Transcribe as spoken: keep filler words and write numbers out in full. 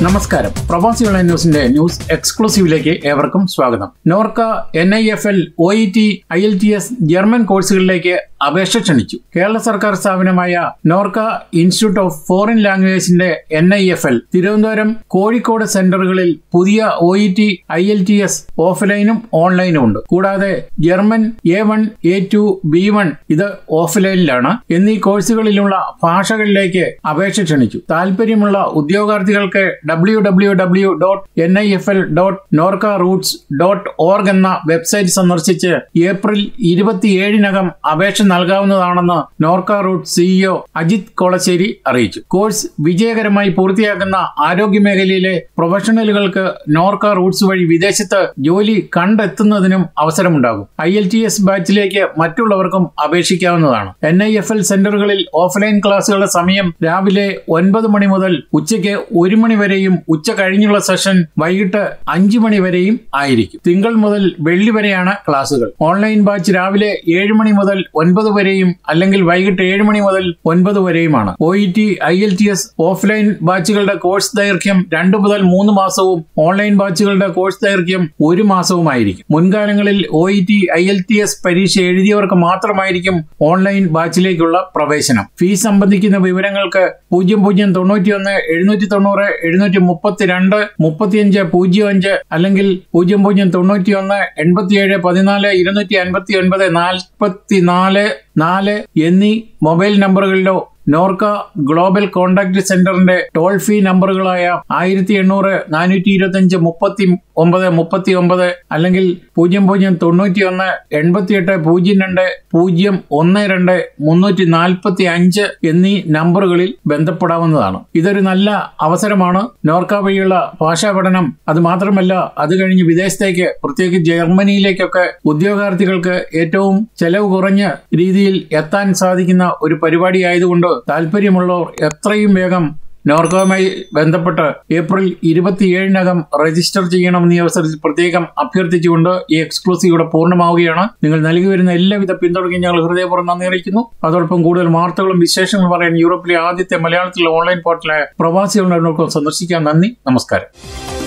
നമസ്കാരം. പ്രവാസി ഓൺലൈൻ ന്യൂസിന്റെ ന്യൂസ് എക്സ്ക്ലൂസീവിലേക്ക് ഏവർക്കും സ്വാഗതം. Norka, N I F L, O E T, IELTS German കോഴ്സുകളിലേക്ക് അപേക്ഷ ക്ഷണിച്ചു. കേരള സർക്കാർ സ്ഥാപനമായ നോർക്ക ഇൻസ്റ്റിറ്റ്യൂട്ട് ഓഫ് ഫോറിൻ ലാംഗ്വേജിന്റെ N I F L Thiruvananthapuram, Kozhikode സെന്ററുകളിൽ പുതിയ O E T, IELTS ഓഫ്ലൈനും ഓൺലൈനും ഉണ്ട്. കൂടാതെ German A one, A two, B one ഇത് ഓഫ്ലൈനിലാണ്. എന്നീ കോഴ്സുകളിലുള്ള ഭാഷകളിലേക്ക് അപേക്ഷ ക്ഷണിച്ചു. താല്പര്യമുള്ള ഉദ്യോഗാർത്ഥികൾക്ക് W W W dot N I F L dot Norka roots dot org എന്ന വെബ്സൈറ്റ് സന്ദർശിച്ച് ഏപ്രിൽ ഇരുപത്തിയേഴിനകം അപേക്ഷ നൽകാവുന്നതാണെന്ന് നോർക്ക റൂട്ട് സിഇഒ അജിത് കൊളശ്ശേരി അറിയിച്ചു. കോഴ്സ് വിജയകരമായി പൂർത്തിയാക്കുന്ന ആരോഗ്യ മേഖലയിലെ പ്രൊഫഷണലുകൾക്ക് നോർക്ക റൂട്ട്സ് വഴി വിദേശത്ത് ജോലി കണ്ടെത്തുന്നതിനും അവസരമുണ്ടാകും. ഐ എൽ ടി എസ് ബാച്ചിലേക്ക് മറ്റുള്ളവർക്കും അപേക്ഷിക്കാവുന്നതാണ്. എൻ ഐ എഫ് എൽ സെന്ററുകളിൽ ഓഫ്ലൈൻ ക്ലാസുകളുടെ സമയം രാവിലെ ഒൻപത് മണി മുതൽ ഉച്ചയ്ക്ക് ഒരു മണി വരെയും ഉച്ച കഴിഞ്ഞുള്ള സെഷൻ വൈകിട്ട് അഞ്ചു മണി വരെയും ആയിരിക്കും. തിങ്കൾ മുതൽ വെള്ളി വരെയാണ് ക്ലാസുകൾ. ഓൺലൈൻ ബാച്ച് രാവിലെ ഏഴ് മണി മുതൽ ഒൻപത് വരെയും അല്ലെങ്കിൽ വൈകിട്ട് ഏഴ് മണി മുതൽ ഒൻപത് വരെയുമാണ്. O E T, IELTS offline ബാച്ചുകളുടെ കോഴ്സ് ദൈർഘ്യം രണ്ടു മുതൽ മൂന്ന് മാസവും ഓൺലൈൻ ബാച്ചുകളുടെ കോഴ്സ് ദൈർഘ്യം ഒരു മാസവുമായിരിക്കും. മുൻകാലങ്ങളിൽ O E T, IELTS പരീക്ഷ എഴുതിയവർക്ക് മാത്രമായിരിക്കും ഓൺലൈൻ ബാച്ചിലേക്കുള്ള പ്രവേശനം. ഫീസ് സംബന്ധിക്കുന്ന വിവരങ്ങൾക്ക് പൂജ്യം പൂജ്യം തൊണ്ണൂറ്റി ഒന്ന് എഴുന്നൂറ്റി തൊണ്ണൂറ് എഴുന്നൂറ്റി മുപ്പത്തിരണ്ട് മുപ്പത്തിയഞ്ച് പൂജ്യം അഞ്ച് അല്ലെങ്കിൽ പൂജ്യം പൂജ്യം തൊണ്ണൂറ്റി ഒന്ന് എൺപത്തിയേഴ് പതിനാല് ഇരുന്നൂറ്റി അൻപത്തി ഒൻപത് നാൽപ്പത്തിനാല് നാല് എന്നീ മൊബൈൽ നമ്പറുകളിലോ നോർക്ക ഗ്ലോബൽ കോൺടാക്ട് സെന്ററിന്റെ ടോൾ ഫ്രീ നമ്പറുകളായ ആയിരത്തി എണ്ണൂറ് നാനൂറ്റി ഇരുപത്തി അഞ്ച് മുപ്പത്തി ഒമ്പത് മുപ്പത്തി ഒമ്പത് അല്ലെങ്കിൽ പൂജ്യം പൂജ്യം തൊണ്ണൂറ്റി ഒന്ന് എൺപത്തിയെട്ട് പൂജ്യം രണ്ട് പൂജ്യം ഒന്ന് രണ്ട് മുന്നൂറ്റി നാൽപ്പത്തി അഞ്ച് എന്നീ നമ്പറുകളിൽ ബന്ധപ്പെടാവുന്നതാണ്. ഇതൊരു നല്ല അവസരമാണ്. നോർക്ക വഴിയുള്ള ഭാഷാ പഠനം, അത് മാത്രമല്ല അത് കഴിഞ്ഞ് വിദേശത്തേക്ക്, പ്രത്യേകിച്ച് ജർമ്മനിയിലേക്കൊക്കെ ഉദ്യോഗാർത്ഥികൾക്ക് ഏറ്റവും ചെലവ് കുറഞ്ഞ രീതിയിൽ എത്താൻ സാധിക്കുന്ന ഒരു പരിപാടി ആയതുകൊണ്ട് താല്പര്യമുള്ളവർ എത്രയും വേഗം നോർക്കയുമായി ബന്ധപ്പെട്ട് ഏപ്രിൽ ഇരുപത്തിയേഴിനകം രജിസ്റ്റർ ചെയ്യണമെന്ന് ഈ അവസരത്തിൽ പ്രത്യേകം അഭ്യർത്ഥിച്ചുകൊണ്ട് ഈ എക്സ്ക്ലൂസീവ് ഇവിടെ പൂർണ്ണമാവുകയാണ്. നിങ്ങൾ നൽകി വരുന്ന എല്ലാവിധ പിന്തുണയ്ക്കും ഞങ്ങൾ ഹൃദയപൂർവ്വം നന്ദി അറിയിക്കുന്നു. അതോടൊപ്പം കൂടുതൽ വാർത്തകളും വിശേഷങ്ങളും പറയാൻ യൂറോപ്പിലെ ആദ്യത്തെ മലയാളത്തിലുള്ള ഓൺലൈൻ പോർട്ടലായ പ്രവാസി ഓൺലൈൻ സന്ദർശിക്കാൻ നന്ദി. നമസ്കാരം.